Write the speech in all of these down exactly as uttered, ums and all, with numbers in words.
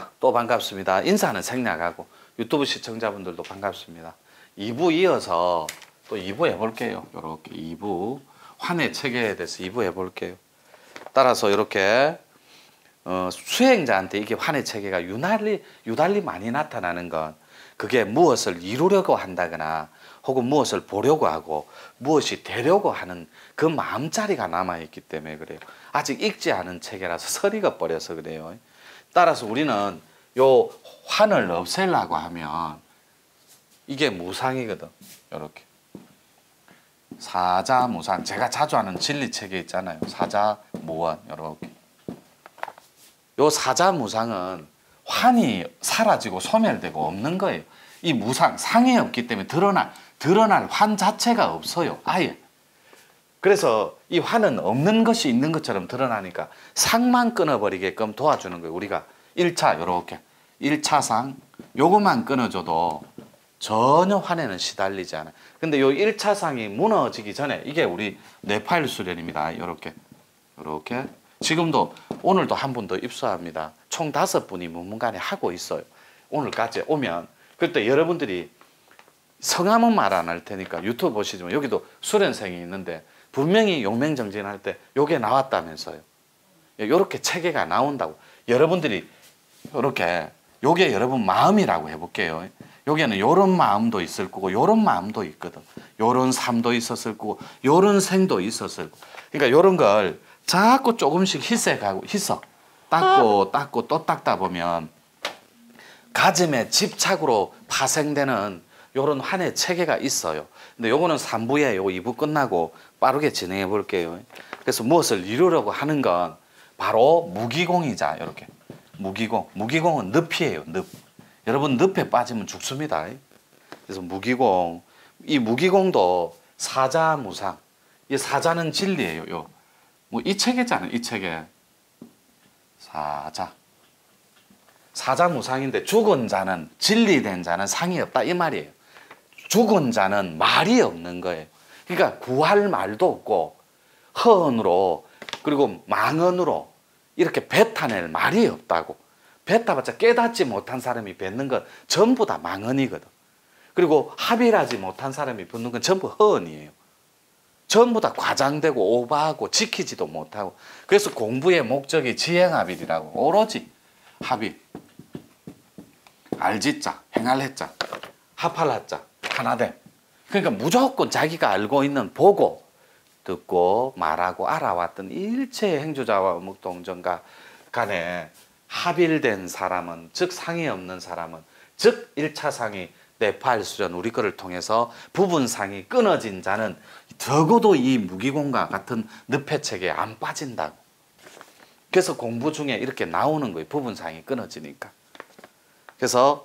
자, 또 반갑습니다. 인사는 생략하고 유튜브 시청자분들도 반갑습니다. 이 부 이어서 또 이 부 해볼게요. 이렇게 이 부 환해 체계에 대해서 이 부 해볼게요. 따라서 이렇게 어, 수행자한테 이게 환해 체계가 유달리, 유달리 많이 나타나는 건 그게 무엇을 이루려고 한다거나 혹은 무엇을 보려고 하고 무엇이 되려고 하는 그 마음자리가 남아있기 때문에 그래요. 아직 읽지 않은 체계라서 서리가 버려서 그래요. 따라서 우리는 요 환을 없애려고 하면 이게 무상이거든. 이렇게 사자무상, 제가 자주 하는 진리체계 있잖아요. 사자무원. 이렇게 요 사자무상은 환이 사라지고 소멸되고 없는 거예요. 이 무상, 상이 없기 때문에 드러날, 드러날 환 자체가 없어요. 아예. 그래서 이 환은 없는 것이 있는 것처럼 드러나니까 상만 끊어버리게끔 도와주는 거예요. 우리가 일 차 요렇게 일 차 상 요것만 끊어줘도 전혀 환에는 시달리지 않아요. 근데 요 일 차 상이 무너지기 전에 이게 우리 뇌파일 수련입니다. 요렇게 요렇게 지금도 오늘도 한 분 더 입소합니다. 총 다섯 분이 문문간에 하고 있어요. 오늘까지 오면 그때 여러분들이 성함은 말 안 할 테니까 유튜브 보시지만 여기도 수련생이 있는데 분명히 용맹정진할 때 요게 나왔다면서요. 요렇게 체계가 나온다고. 여러분들이 요렇게 요게 여러분 마음이라고 해볼게요. 여기에는 요런 마음도 있을 거고 요런 마음도 있거든. 요런 삶도 있었을 거고 요런 생도 있었을 거고. 그러니까 요런 걸 자꾸 조금씩 희석하고 희석 닦고 닦고 또 닦다 보면 가슴에 집착으로 파생되는 요런 환의 체계가 있어요. 근데 요거는 삼 부에 요 이 부 끝나고 빠르게 진행해 볼게요. 그래서 무엇을 이루려고 하는 건 바로 무기공이자 이렇게 무기공. 무기공은 늪이에요. 늪. 여러분 늪에 빠지면 죽습니다. 그래서 무기공. 이 무기공도 사자무상. 이 사자는 진리예요. 요. 뭐 이 체계잖아요. 이 체계. 사자. 사자무상인데 죽은 자는 진리된 자는 상이 없다 이 말이에요. 죽은 자는 말이 없는 거예요. 그러니까 구할 말도 없고 허언으로 그리고 망언으로 이렇게 뱉어낼 말이 없다고. 뱉어봤자 깨닫지 못한 사람이 뱉는 건 전부 다 망언이거든. 그리고 합일하지 못한 사람이 뱉는 건 전부 허언이에요. 전부 다 과장되고 오버하고 지키지도 못하고. 그래서 공부의 목적이 지행합일이라고. 오로지 합일. 알지자, 행할해자, 합할하자, 하나됨. 그러니까 무조건 자기가 알고 있는 보고 듣고 말하고 알아왔던 일체의 행주자와 어묵동정가 간에 합일된 사람은, 즉 상이 없는 사람은, 즉 일 차 상이 뇌파일 수련 우리 거를 통해서 부분상이 끊어진 자는 적어도 이 무기공과 같은 늪회책에 안 빠진다고. 그래서 공부 중에 이렇게 나오는 거예요. 부분상이 끊어지니까. 그래서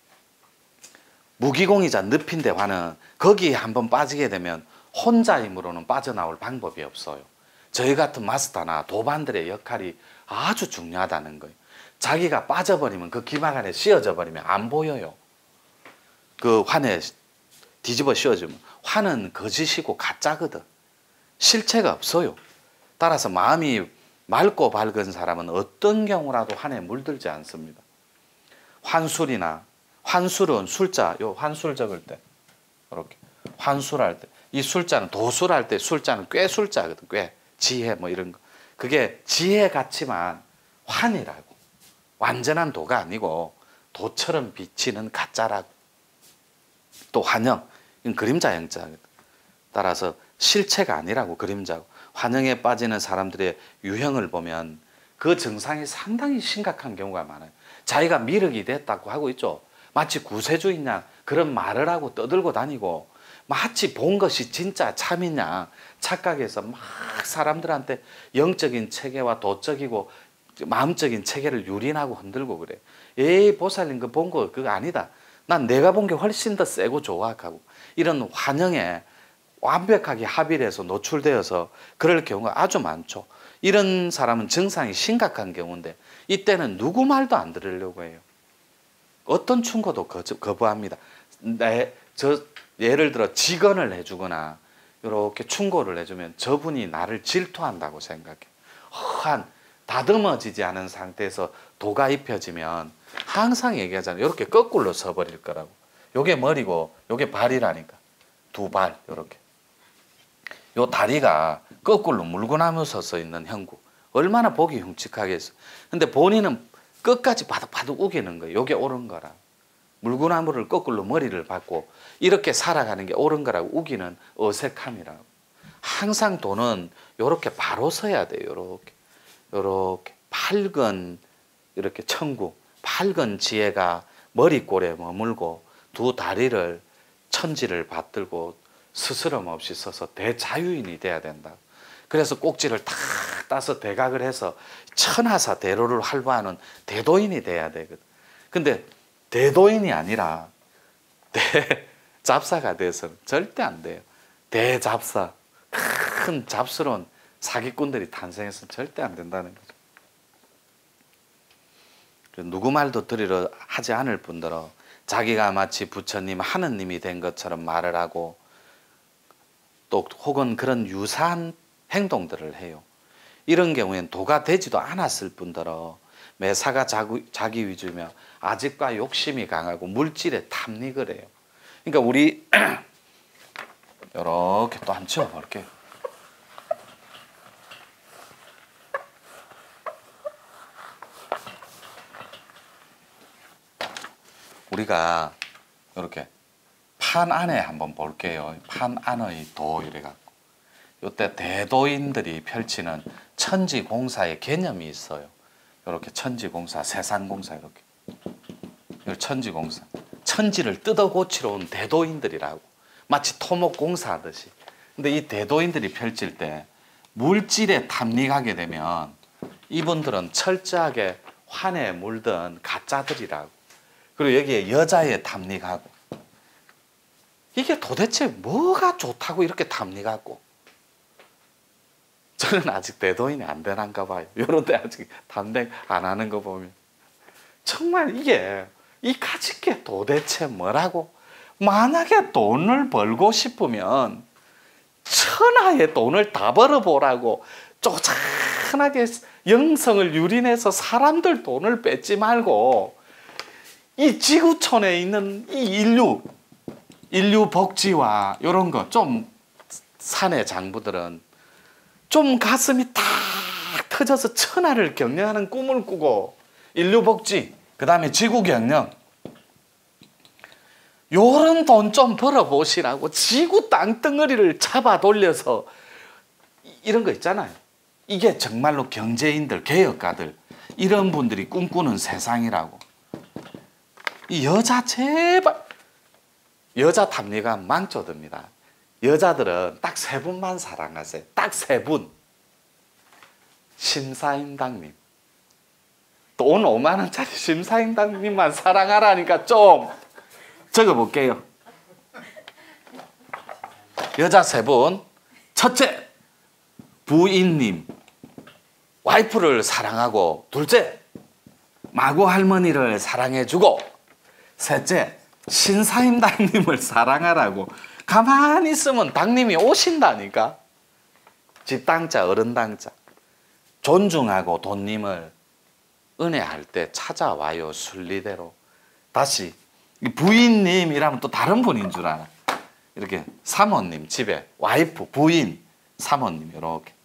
무기공이자 늪인데 화는 거기에 한번 빠지게 되면 혼자 힘으로는 빠져나올 방법이 없어요. 저희 같은 마스터나 도반들의 역할이 아주 중요하다는 거예요. 자기가 빠져버리면 그 기막 안에 씌어져 버리면 안 보여요. 그 환에 뒤집어 씌워주면 환은 거짓이고 가짜거든. 실체가 없어요. 따라서 마음이 맑고 밝은 사람은 어떤 경우라도 환에 물들지 않습니다. 환술이나 환술은 술자, 요 환술 적을 때 이렇게 환술할 때 이 술자는 도술할 때 술자는 꽤 술자거든. 꽤 지혜 뭐 이런 거. 그게 지혜 같지만 환이라고. 완전한 도가 아니고 도처럼 비치는 가짜라고. 또 환영, 이건 그림자 영자거든. 따라서 실체가 아니라고 그림자고. 환영에 빠지는 사람들의 유형을 보면 그 증상이 상당히 심각한 경우가 많아요. 자기가 미륵이 됐다고 하고 있죠. 마치 구세주이냐 그런 말을 하고 떠들고 다니고 마치 본 것이 진짜 참이냐 착각해서 막 사람들한테 영적인 체계와 도적이고 마음적인 체계를 유린하고 흔들고 그래. 에이 보살님 그 본 거 그거 아니다. 난 내가 본 게 훨씬 더 세고 정확하고. 이런 환영에 완벽하게 합일해서 노출되어서 그럴 경우가 아주 많죠. 이런 사람은 증상이 심각한 경우인데 이때는 누구 말도 안 들으려고 해요. 어떤 충고도 거부합니다. 내, 저, 예를 들어 직언을 해주거나 이렇게 충고를 해주면 저분이 나를 질투한다고 생각해. 허한 다듬어지지 않은 상태에서 도가 입혀지면 항상 얘기하잖아요. 이렇게 거꾸로 서버릴 거라고. 요게 머리고 요게 발이라니까. 두 발 이렇게. 요 다리가 거꾸로 물구나무 서서 있는 형국. 얼마나 보기 흉측하겠어. 근데 본인은 끝까지 바득바득 우기는 거예요. 요게 옳은 거라. 물구나무를 거꾸로 머리를 받고 이렇게 살아가는 게 옳은 거라고 우기는 어색함이라고. 항상 도는 요렇게 바로 서야 돼요. 요렇게. 요렇게 밝은 이렇게 천국, 밝은 지혜가 머리꼴에 머물고 두 다리를 천지를 받들고 스스럼 없이 서서 대자유인이 돼야 된다. 그래서 꼭지를 탁 따서 대각을 해서 천하사 대로를 활보하는 대도인이 돼야 되거든. 근데 대도인이 아니라 대잡사가 돼서는 절대 안 돼요. 대잡사, 큰 잡스러운 사기꾼들이 탄생해서는 절대 안 된다는 거죠. 누구 말도 들으려 하지 않을 뿐더러 자기가 마치 부처님, 하느님이 된 것처럼 말을 하고 또 혹은 그런 유사한 행동들을 해요. 이런 경우에는 도가 되지도 않았을 뿐더러 매사가 자기, 자기 위주며 아직과 욕심이 강하고 물질에 탐닉을 해요. 그러니까 우리 이렇게 또 한번 치워볼게요. 우리가 이렇게 판 안에 한번 볼게요. 판 안의 도 이래갖고 이때 대도인들이 펼치는 천지공사의 개념이 있어요. 이렇게 천지공사, 세상공사 이렇게 천지공사, 천지를 뜯어 고치러 온 대도인들이라고 마치 토목공사 하듯이. 근데 이 대도인들이 펼칠 때 물질에 탐닉하게 되면 이분들은 철저하게 환에 물든 가짜들이라고. 그리고 여기에 여자에 탐닉하고 이게 도대체 뭐가 좋다고 이렇게 탐닉하고. 저는 아직 대도인이 안 되는가 봐요. 이런 데 아직 탐닉 안 하는 거 보면 정말 이게 이 가진 게 도대체 뭐라고. 만약에 돈을 벌고 싶으면 천하의 돈을 다 벌어보라고. 쪼잔하게 영성을 유린해서 사람들 돈을 뺏지 말고 이 지구촌에 있는 이 인류 인류 복지와 이런 거 좀 사내 장부들은 좀 가슴이 탁 터져서 천하를 경영하는 꿈을 꾸고 인류 복지, 그 다음에 지구 경영 요런 돈 좀 벌어보시라고 지구 땅덩어리를 잡아 돌려서 이런 거 있잖아요. 이게 정말로 경제인들, 개혁가들 이런 분들이 꿈꾸는 세상이라고. 이 여자 제발 여자 탐닉하면 망쳐듭니다. 여자들은 딱 세 분만 사랑하세요. 딱 세 분. 심사임당님. 돈 오만 원짜리 심사임당님만 사랑하라니까 좀 적어볼게요. 여자 세 분. 첫째, 부인님. 와이프를 사랑하고. 둘째, 마구 할머니를 사랑해주고. 셋째, 신사임당님을 사랑하라고. 가만히 있으면 당님이 오신다니까. 집당자, 어른당자. 존중하고 돈님을 은혜할 때 찾아와요. 순리대로. 다시 부인님이라면 또 다른 분인 줄 알아. 이렇게 사모님 집에 와이프, 부인, 사모님 이렇게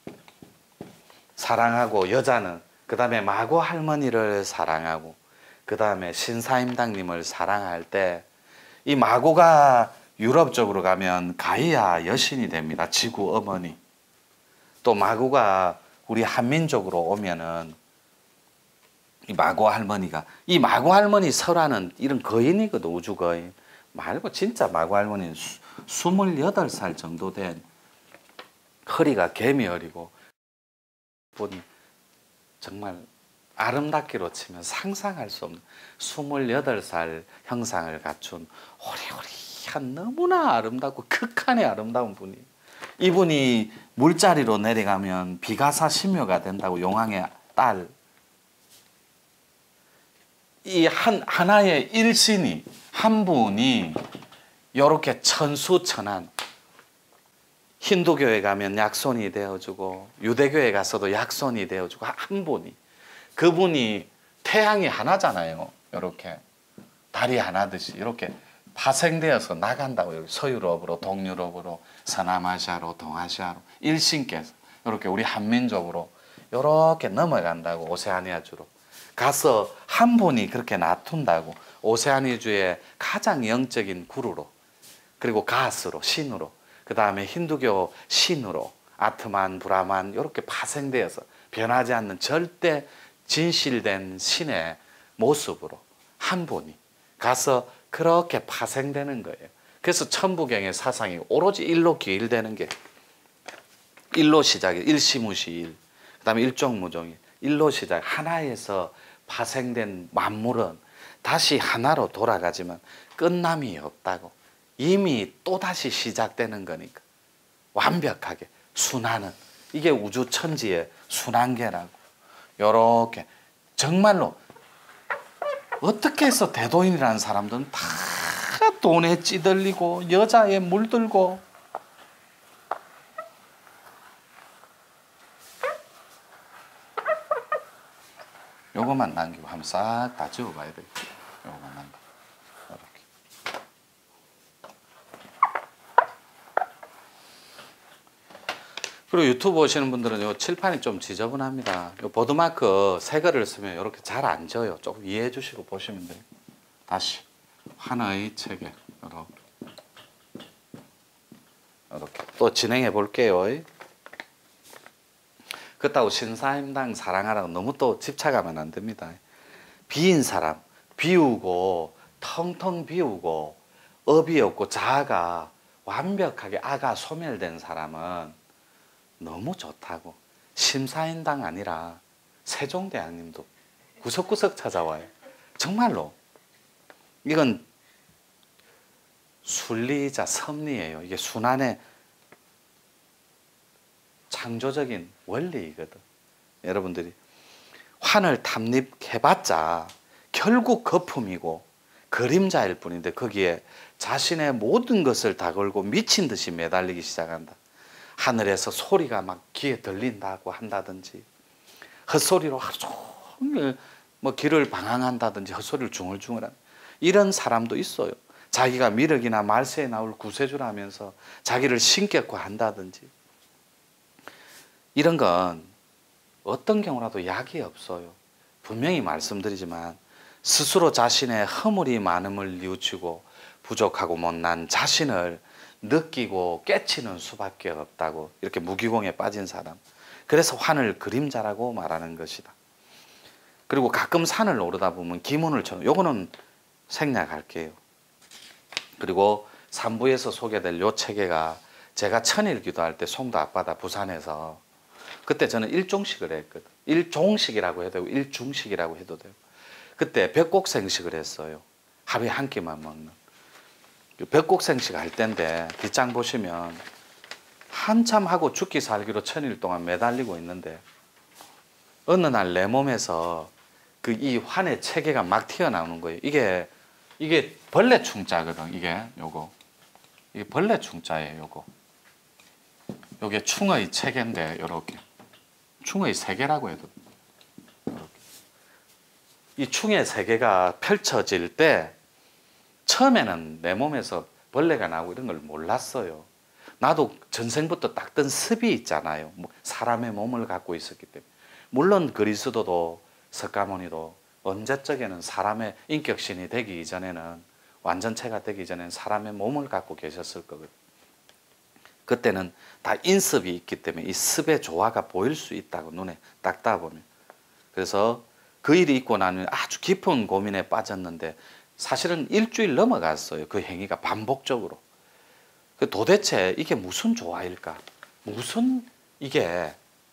사랑하고. 여자는 그 다음에 마고 할머니를 사랑하고 그 다음에 신사임당님을 사랑할 때 이 마고가 유럽 쪽으로 가면 가이아 여신이 됩니다. 지구 어머니. 또 마고가 우리 한민족으로 오면은 이 마고 할머니가, 이 마고 할머니 설화는 이런 거인이거든. 우주 거인 말고 진짜 마고 할머니는 스물여덟 살 정도 된 허리가 개미허리고 분 정말 아름답기로 치면 상상할 수 없는 스물여덟 살 형상을 갖춘 호리호리한 너무나 아름답고 극한의 아름다운 분이, 이분이 물자리로 내려가면 비가사 신묘가 된다고. 용왕의 딸. 이 한 하나의 일신이 한 분이 이렇게 천수천안 힌두교에 가면 약손이 되어주고 유대교에 가서도 약손이 되어주고 한 분이 그분이 태양이 하나잖아요. 이렇게 달이 하나듯이 이렇게 파생되어서 나간다고. 이렇게 서유럽으로 동유럽으로 서남아시아로 동아시아로 일신께서 이렇게 우리 한민족으로 이렇게 넘어간다고. 오세아니아주로 가서 한 분이 그렇게 놔둔다고. 오세아니아주의 가장 영적인 구루로, 그리고 가스로, 신으로, 그 다음에 힌두교 신으로 아트만 브라만 이렇게 파생되어서 변하지 않는 절대 진실된 신의 모습으로 한 분이 가서 그렇게 파생되는 거예요. 그래서 천부경의 사상이 오로지 일로 기일되는 게 일로 시작이 일시무시일, 그 다음에 일종무종일, 일로 시작. 하나에서 파생된 만물은 다시 하나로 돌아가지만 끝남이 없다고. 이미 또다시 시작되는 거니까 완벽하게 순환은 이게 우주천지의 순환계라고. 요렇게 정말로 어떻게 해서 대도인이라는 사람들은 다 돈에 찌들리고 여자에 물들고 요것만 남기고 한번 싹 다 지워봐야 돼요. 요것만 남기고 이렇게. 그리고 유튜브 보시는 분들은 요 칠판이 좀 지저분합니다. 요 보드마크 새 거를 쓰면 이렇게 잘 안 져요. 조금 이해해 주시고 보시면 돼요. 다시 하나의 체계 이렇게 이렇게 또 진행해 볼게요. 그렇다고 신사임당 사랑하라고 너무 또 집착하면 안 됩니다. 비인 사람, 비우고 텅텅 비우고 업이 없고 자아가 완벽하게 아가 소멸된 사람은 너무 좋다고. 심사인당 아니라 세종대왕님도 구석구석 찾아와요. 정말로 이건 순리이자 섭리예요. 이게 순환의 창조적인 원리이거든. 여러분들이 환을 탐닉해봤자 결국 거품이고 그림자일 뿐인데 거기에 자신의 모든 것을 다 걸고 미친 듯이 매달리기 시작한다. 하늘에서 소리가 막 귀에 들린다고 한다든지 헛소리로 하루 종일 뭐 길을 방황한다든지 헛소리를 중얼중얼한 이런 사람도 있어요. 자기가 미륵이나 말세에 나올 구세주라면서 자기를 신격화 한다든지 이런 건 어떤 경우라도 약이 없어요. 분명히 말씀드리지만 스스로 자신의 허물이 많음을 뉘우치고 부족하고 못난 자신을 느끼고 깨치는 수밖에 없다고. 이렇게 무기공에 빠진 사람. 그래서 환을 그림자라고 말하는 것이다. 그리고 가끔 산을 오르다 보면 기문을 쳐. 요거는 생략할게요. 그리고 삼 부에서 소개될 요 체계가 제가 천일 기도할 때 송도 앞바다 부산에서 그때 저는 일종식을 했거든. 일종식이라고 해도 되고 일중식이라고 해도 되고 그때 벽곡생식을 했어요. 하루에 한 끼만 먹는. 벽곡생식 할 때인데 뒷장 보시면 한참 하고 죽기 살기로 천일 동안 매달리고 있는데 어느 날 내 몸에서 그 이 환의 체계가 막 튀어나오는 거예요. 이게 이게 벌레 충자거든. 이게 요거 이게 벌레 충자예요. 요거 요게 충의 체계인데 요렇게 충의 세계라고 해도 요렇게. 이 충의 세계가 펼쳐질 때 처음에는 내 몸에서 벌레가 나오고 이런 걸 몰랐어요. 나도 전생부터 닦던 습이 있잖아요. 사람의 몸을 갖고 있었기 때문에. 물론 그리스도도 석가모니도 언제적에는 사람의 인격신이 되기 이전에는 완전체가 되기 전에는 사람의 몸을 갖고 계셨을 거거든요. 그때는 다 인습이 있기 때문에 이 습의 조화가 보일 수 있다고 눈에 닦다 보면. 그래서 그 일이 있고 나면 아주 깊은 고민에 빠졌는데 사실은 일주일 넘어갔어요. 그 행위가 반복적으로. 도대체 이게 무슨 조화일까? 무슨 이게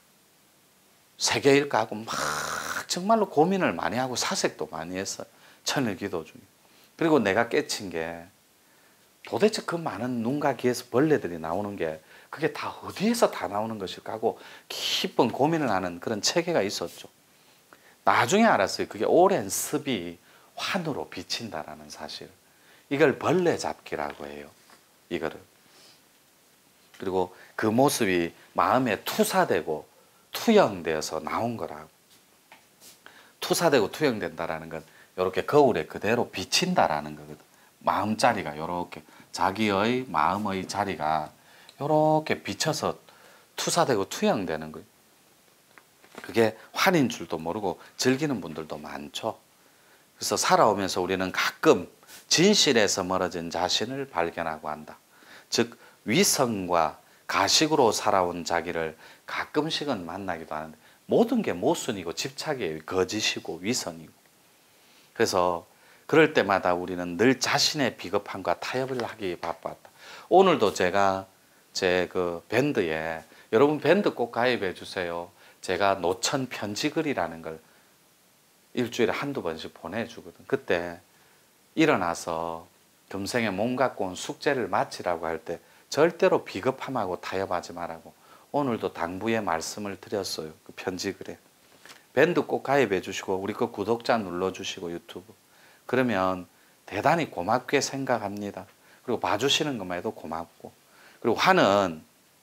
세계일까 하고 막 정말로 고민을 많이 하고 사색도 많이 했어요. 천일 기도 중에. 그리고 내가 깨친 게 도대체 그 많은 눈과 귀에서 벌레들이 나오는 게 그게 다 어디에서 다 나오는 것일까 하고 깊은 고민을 하는 그런 체계가 있었죠. 나중에 알았어요. 그게 오랜 습이 환으로 비친다라는 사실. 이걸 벌레 잡기라고 해요. 이거를. 그리고 그 모습이 마음에 투사되고 투영되어서 나온 거라고. 투사되고 투영된다라는 건 이렇게 거울에 그대로 비친다라는 거거든. 마음자리가 이렇게 자기의 마음의 자리가 이렇게 비쳐서 투사되고 투영되는 거예요. 그게 환인 줄도 모르고 즐기는 분들도 많죠. 그래서 살아오면서 우리는 가끔 진실에서 멀어진 자신을 발견하고 한다. 즉 위선과 가식으로 살아온 자기를 가끔씩은 만나기도 하는데 모든 게 모순이고 집착이에요. 거짓이고 위선이고. 그래서 그럴 때마다 우리는 늘 자신의 비겁함과 타협을 하기 바빴다. 오늘도 제가 제 그 밴드에 여러분 밴드 꼭 가입해 주세요. 제가 노천 편지글이라는 걸 일주일에 한두 번씩 보내주거든. 그때 일어나서 금생에 몸 갖고 온 숙제를 마치라고 할 때 절대로 비겁함하고 타협하지 말라고 오늘도 당부의 말씀을 드렸어요. 그 편지글에. 밴드 꼭 가입해 주시고 우리 거 구독자 눌러주시고 유튜브. 그러면 대단히 고맙게 생각합니다. 그리고 봐주시는 것만 해도 고맙고. 그리고 화는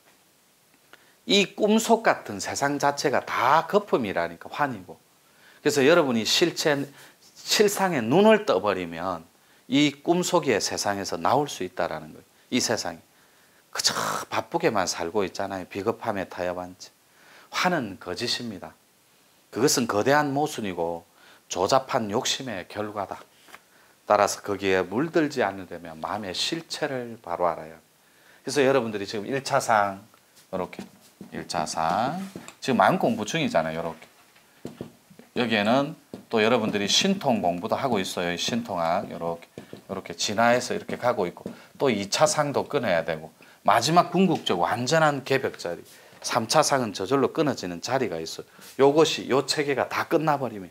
이 꿈속 같은 세상 자체가 다 거품이라니까 환이고. 그래서 여러분이 실체, 실상에 눈을 떠버리면 이 꿈속의 세상에서 나올 수 있다는 거예요. 이 세상이. 그저 바쁘게만 살고 있잖아요. 비겁함에 타협한 채. 화는 거짓입니다. 그것은 거대한 모순이고 조잡한 욕심의 결과다. 따라서 거기에 물들지 않으려면 마음의 실체를 바로 알아야 합니다. 그래서 여러분들이 지금 일 차상 이렇게 일 차상 지금 마음 공부 중이잖아요. 이렇게 여기에는 또 여러분들이 신통 공부도 하고 있어요. 신통학 이렇게 이렇게 진화해서 이렇게 가고 있고 또 이 차상도 끊어야 되고 마지막 궁극적 완전한 개벽자리 삼 차상은 저절로 끊어지는 자리가 있어요. 요것이 요 체계가 다 끝나버리면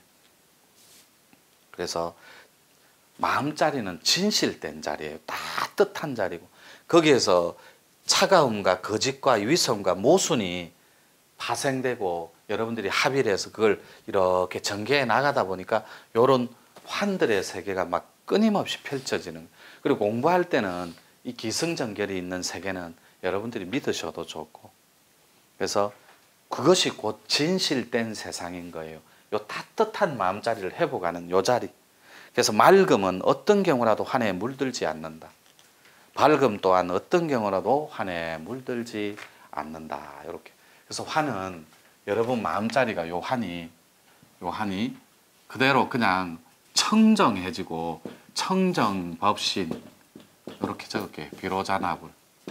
그래서 마음자리는 진실된 자리예요. 따뜻한 자리고 거기에서 차가움과 거짓과 위선과 모순이 파생되고 여러분들이 합의를 해서 그걸 이렇게 전개해 나가다 보니까 이런 환들의 세계가 막 끊임없이 펼쳐지는. 그리고 공부할 때는 이 기승전결이 있는 세계는 여러분들이 믿으셔도 좋고 그래서 그것이 곧 진실된 세상인 거예요. 요 따뜻한 마음자리를 회복하는 요 자리. 그래서 맑음은 어떤 경우라도 환에 물들지 않는다. 밝음 또한 어떤 경우라도 환에 물들지 않는다. 이렇게. 그래서 환은 여러분 마음자리가 요 환이 요 환이 그대로 그냥 청정해지고 청정법신 이렇게 적을게. 비로자나불.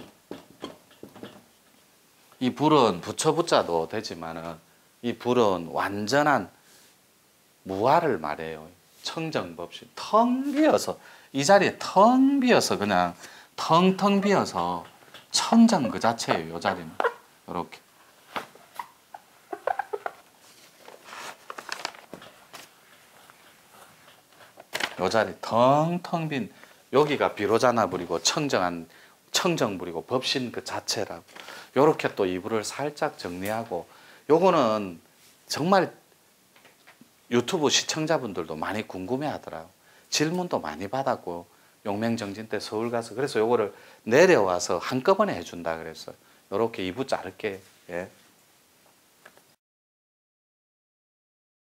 이 불은 붙여붙자도 되지만은 이 불은 완전한 무아를 말해요. 청정법신. 텅 비어서 이 자리에 텅 비어서 그냥 텅텅 비어서 청정 그 자체예요. 이 자리는 이렇게. 이 자리 텅텅 빈 여기가 비로자나불이고 청정한 청정불이고 법신 그 자체라고. 요렇게 또 이불을 살짝 정리하고 요거는 정말 유튜브 시청자분들도 많이 궁금해 하더라고. 질문도 많이 받았고 용맹정진 때 서울 가서 그래서 요거를 내려와서 한꺼번에 해준다 그랬어요. 요렇게 이부 자를게. 예.